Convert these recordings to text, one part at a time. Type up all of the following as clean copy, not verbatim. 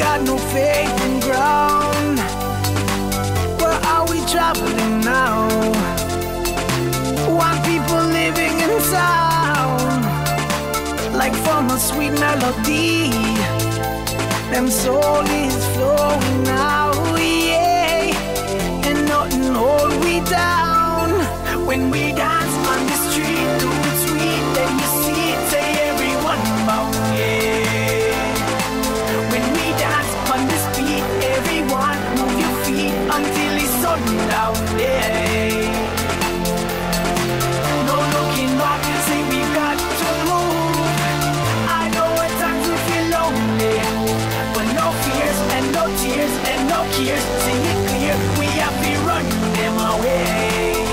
got no faith in ground. Where are we traveling now? One people living in town, like from a sweet melody, them soul is flowing now, yeah. And nothing hold we down. When we dance on the street, do it sweet, then you see it, say everyone bow, yeah. When we dance on the street, everyone move your feet until it's sundown, yeah. No looking back, say we got to move. I know at times we feel lonely, but no fears and no tears and no cares. Sing it clear, we have to run them away.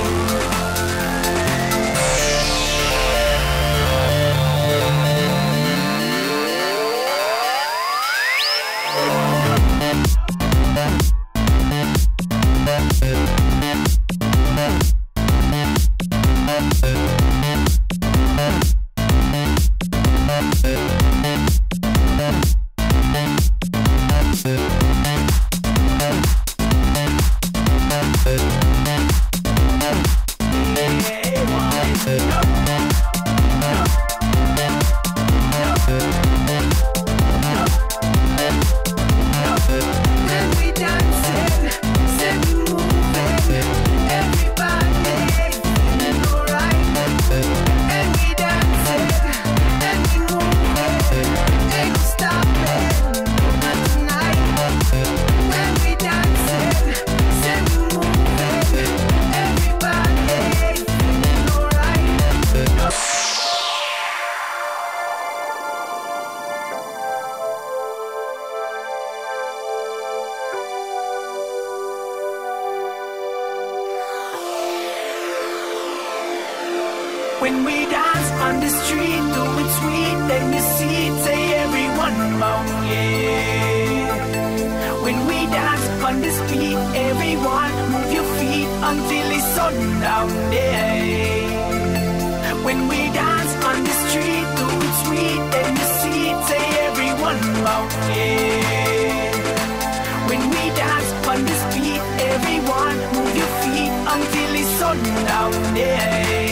When we dance on the street, do it sweet, then you see it, say everyone bow, yeah. When we dance on the street, everyone move your feet until it's sundown, yeah. When we dance on the street, do it sweet, then you see it, say everyone bow, yeah. When we dance on the street, everyone move your feet until it's sundown, yeah.